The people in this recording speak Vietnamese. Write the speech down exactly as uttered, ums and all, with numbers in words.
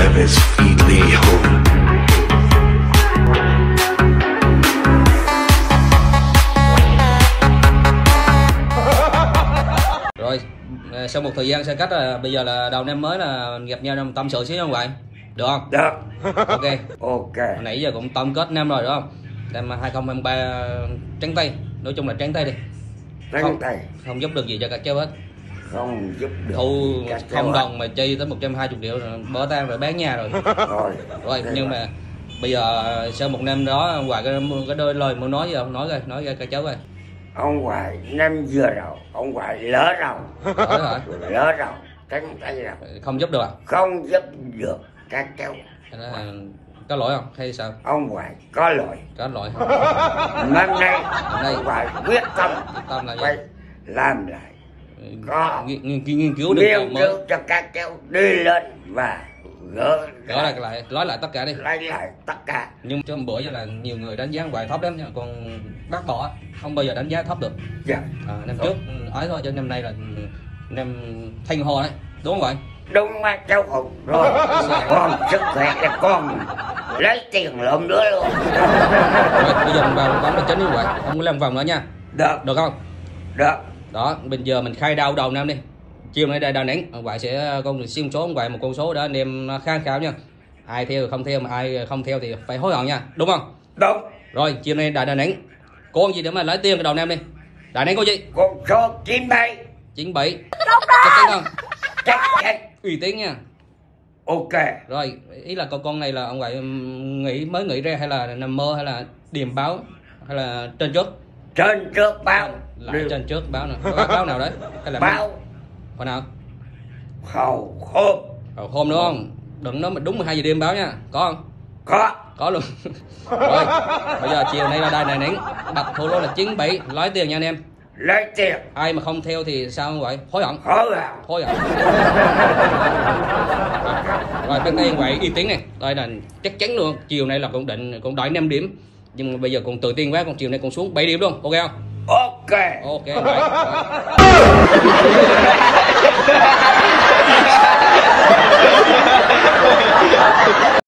Travis Feedley Home. Rồi, sau một thời gian xa cách là bây giờ là đầu năm mới là gặp nhau năm tâm sự xíu không vậy? Được không? Được. Ok. Ok. Hồi nãy giờ cũng tổng kết năm rồi đúng không? Năm hai không hai ba trắng tay, nói chung là trắng tay đi. Trắng tay. Không giúp được gì cho các cháu hết. Không giúp được. Thu không đồng mà chi tới một trăm hai mươi triệu rồi, bỡ tan rồi bán nhà rồi. Rồi. Rồi, nhưng mà bây giờ sau một năm đó ông Hoài cái, cái đôi lời muốn nói gì không? Nói coi, nói ra các cháu coi. Ông Hoài năm vừa rồi, ông Hoài lỡ rồi. Lỡ hả? Lỡ rồi, trắng tay rồi. Không giúp được à? Không giúp được các cháu. À, có lỗi không hay sao? Ông Hoài có lỗi. Có lỗi. Năm nay, nay ông Hoài quyết tâm, quyết tâm là phải làm lại. Có nghiên, nghiên, nghiên cứu được nghiên mới cứu cho các cháu đi lên và gỡ gỡ lại lại nói lại tất cả đi, lấy lại tất cả. Nhưng trong bữa giờ là nhiều người đánh giá Hoài thấp lắm nha, còn bác bỏ không bao giờ đánh giá thấp được. Dạ. À, năm trước ấy thôi, cho năm nay là năm thanh hồ đấy, đúng không vậy? Đúng quá cháu Hùng rồi. Con sức khỏe là con lấy tiền lộn nữa luôn. Rồi bây giờ mình vào bấm cái chính như vậy, không có làm vòng nữa nha. Được. Được không? Được. Đó, bây giờ mình khai đao đầu năm đi. Chiều nay đây Đà Nẵng, ông Hoài sẽ con xin số ông Hoài một con số đó anh em kháng khảo nha. Ai theo không theo, mà ai không theo thì phải hối hận nha, đúng không? Đúng. Rồi chiều nay Đà Nẵng con gì để mà lấy tiền cái đầu năm đi. Đà Nẵng có gì? Con số chín bảy. chín bảy. Chắc chắn không? Chắc chắn. Uy tín nha. Ok. Rồi ý là con con này là ông Hoài nghĩ mới nghĩ ra hay là nằm mơ hay là điềm báo hay là trên trước? Trên trước báo. Lại trên trước báo nào? Báo, báo nào đấy? Hay là báo? Hồi nào? Hầu hôm. Hầu hôm đúng không? Đừng nói mà đúng mười hai giờ đêm báo nha. Có không? Có. Có luôn. Rồi bây giờ chiều nay là Đà Nẵng bật thủ lô là chín bảy, lấy tiền nha anh em. Lấy tiền. Ai mà không theo thì sao không vậy? Hối hận. Hối hận. Hối hận. Rồi bên đây vậy uy tín này, đây là chắc chắn luôn. Chiều nay là cũng định cũng đợi năm điểm, nhưng mà bây giờ còn tự tin quá, còn chiều nay còn xuống bảy điểm luôn, ok không? Ok. Ok vậy.